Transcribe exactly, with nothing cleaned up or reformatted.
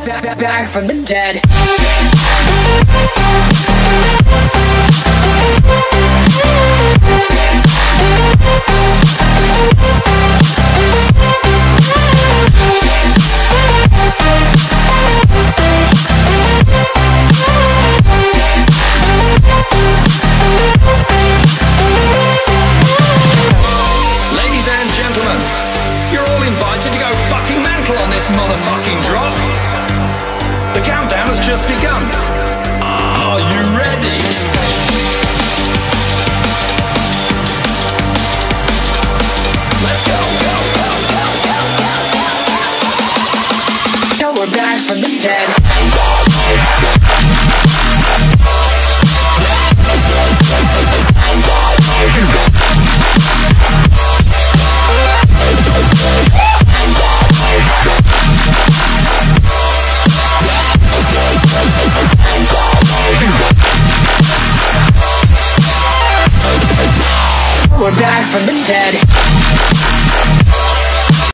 back, back, back from the dead. Ladies and gentlemen, you're all invited to go fucking mental on this motherfucking drop. The countdown has just begun. Are you ready? Let's go, go, go, go, go, go. Now we're back from the dead. We're back from the dead.